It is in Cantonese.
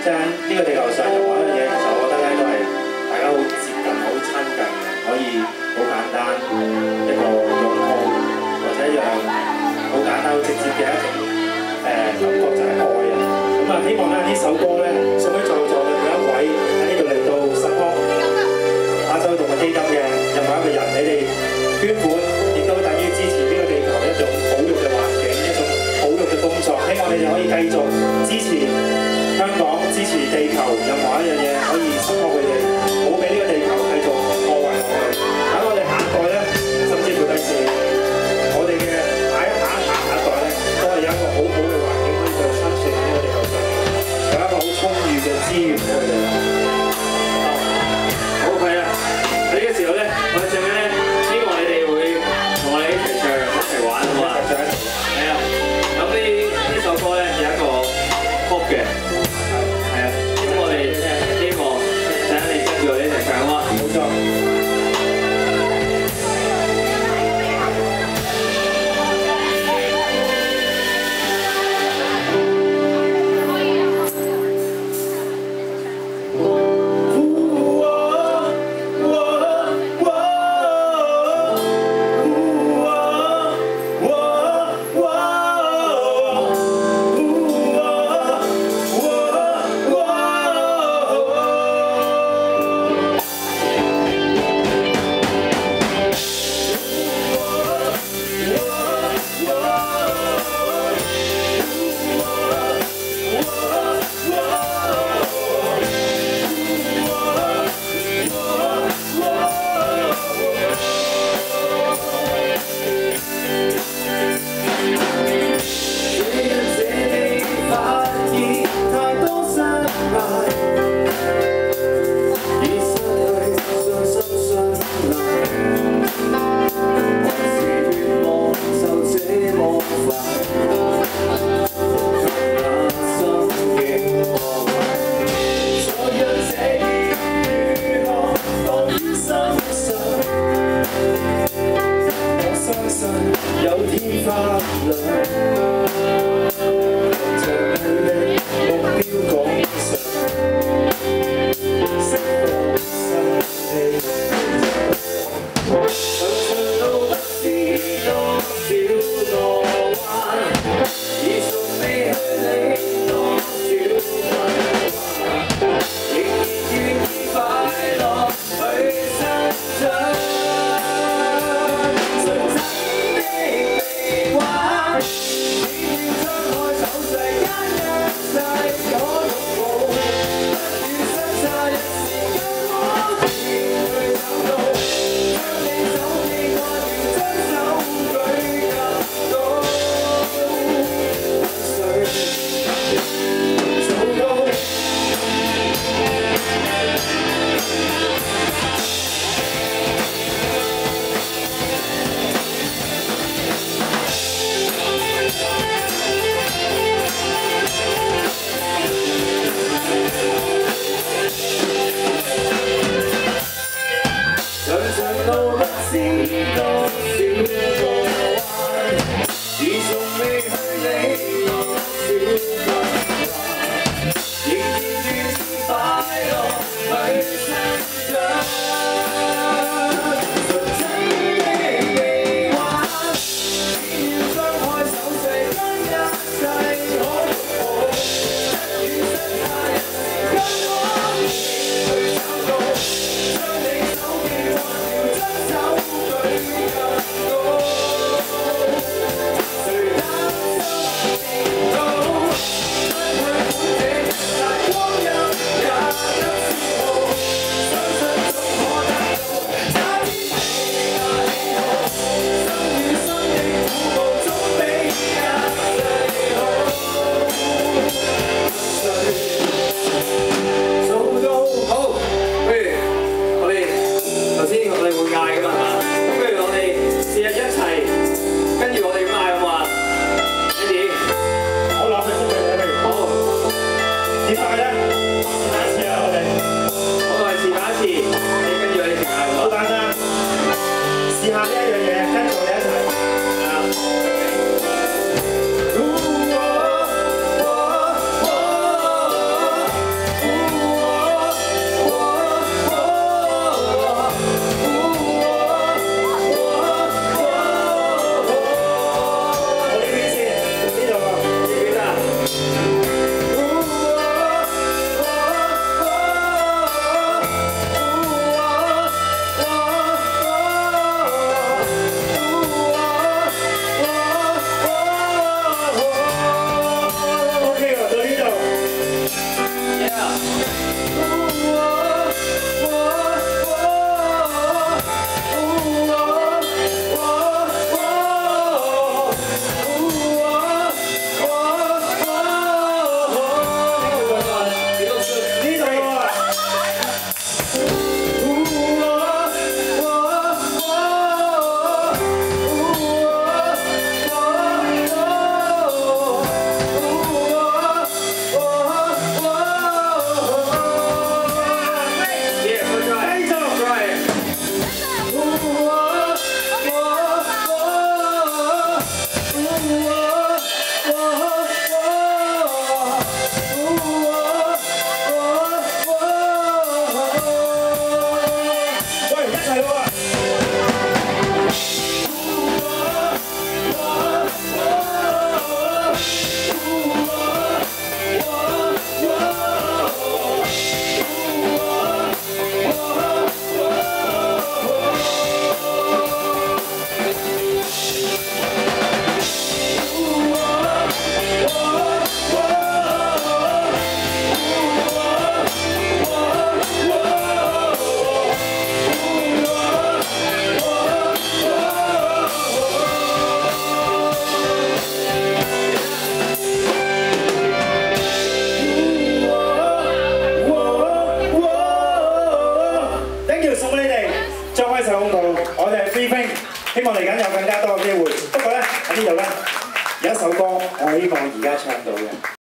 即係呢個地球上任何一樣嘢，其實我覺得咧都係大家好接近、好親近嘅，可以好簡單一個擁抱，或者一樣好簡單、好直接嘅一種感覺就係愛啊！咁啊，希望咧呢首歌咧送俾在座嘅每一位喺呢度嚟到support亞洲動物基金嘅任何一個人，你哋捐款亦都等於支持呢個地球一種保育嘅環境，一種保育嘅工作。希望你哋可以繼續支持香港，支持地球，任何一樣嘢可以support佢哋，唔好俾呢個地球繼續破壞落去。等我哋下一代咧，甚至乎第時我哋嘅下一代咧，都係有一個好好嘅環境可以繼續生存喺呢個地球上，有一個好充裕嘅資源俾佢哋。 好，係啦。喺呢個時候咧，我哋咧希望你哋會同我哋一齊唱、一齊玩啊嘛。係啊。咁呢首歌咧有一個曲嘅，係啊。咁我哋希望請你跟住我哋一齊唱啊嘛。冇錯。 我哋 Free Think， 希望嚟緊有更加多嘅機會。不過咧喺呢度咧有一首歌，我希望而家唱到嘅。